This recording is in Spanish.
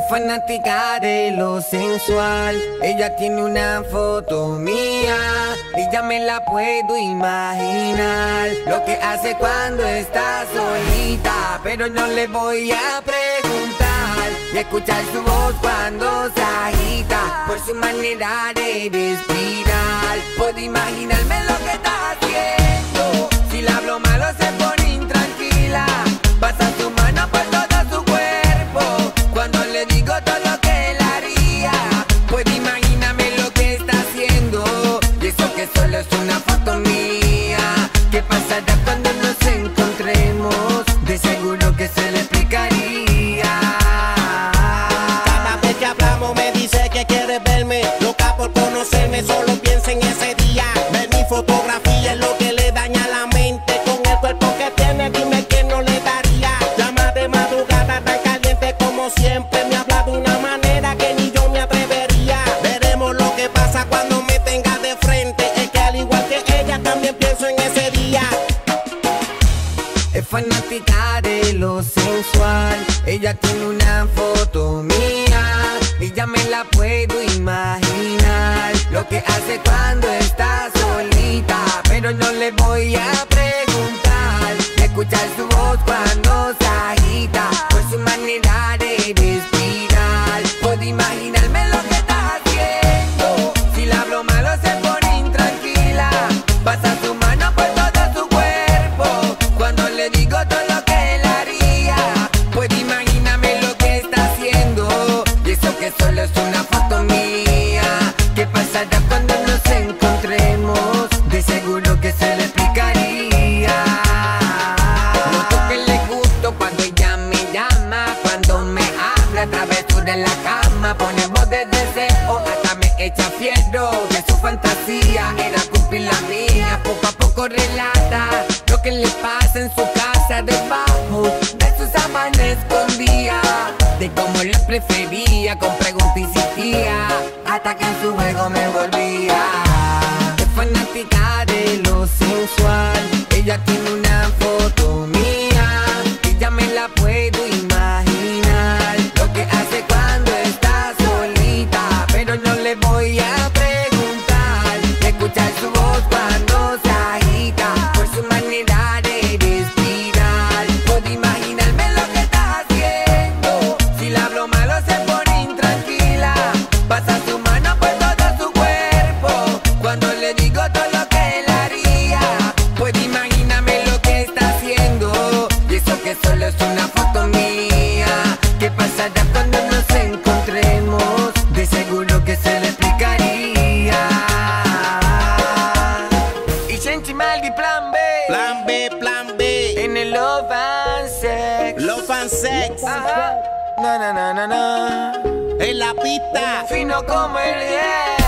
Es fanática de lo sensual. Ella tiene una foto mía y ya me la puedo imaginar. Lo que hace cuando está solita, pero no le voy a preguntar. Y escuchar su voz cuando se agita, por su manera de respirar. Puedo imaginarme lo que está haciendo. Si le hablo malo se pone intranquila, pasa su mano por todo su cuerpo cuando le digo todo lo que él haría. Puedo imaginarme lo que está haciendo, y eso que solo es una foto mía. ¿Qué pasará cuando nos encontremos? De seguro que se le explicaría. Cada vez que hablamos me dice que quiere verme, loca por conocerme, solo piensa en ese día. Ver mi fotografía es lo que le daña la mente. Con el cuerpo que tiene, dime que no le daría. Llama de madrugada tan caliente como siempre, me habla de una manera que ni yo me atrevería. Veremos lo que pasa cuando me tenga de frente. Es que al igual que ella también pienso en ese día. Es fanática de lo sensual. Ella tiene una foto mía y ya me la puedo imaginar. Lo que hace cuando está solita, pero no le voy a preguntar. Escuchar su voz cuando se agita, por su manera de respirar. Puedo imaginarme lo que está haciendo. Si le hablo malo se pone intranquila, pasa su mano por todo su cuerpo cuando le digo todo lo que él haría. Puedo imaginarme lo que está haciendo, y eso que solo es una foto mía. ¿Qué pasará cuando nos encontremos? De seguro que se le explicaría. Noto que le gusto cuando ella me llama, cuando me habla a través de la cama. Pone voz de deseo, hasta me echa fierro. Que su fantasía era cumplir la mía. Poco a poco relata lo que le pasa en su casa, debajo de sus sábanas escondía, de cómo la prefería, con preguntas insistía, hasta que en su juego me volvía. Es fanática de lo sensual. Ella tiene una foto mía y ya me la puedo imaginar. Lo que hace cuando está solita, pero no le voy a preguntar. Escuchar su voz cuando se agita, por su manera de respirar. Puedo imaginarme lo que está haciendo. Si le hablo malo se pone intranquila, pasa su mano por todo su cuerpo cuando le digo todo lo que él haría. Puedo imaginarme lo que está haciendo, y eso que solo es una foto mía. ¿Qué pasará cuando nos encontremos? De seguro que se le explicaría. Y Shenchi Maldi, plan B. Plan B, plan B. En el Love and Sex. Love and Sex. Ajá. Na na na na na. En la pista. Fino como el 10.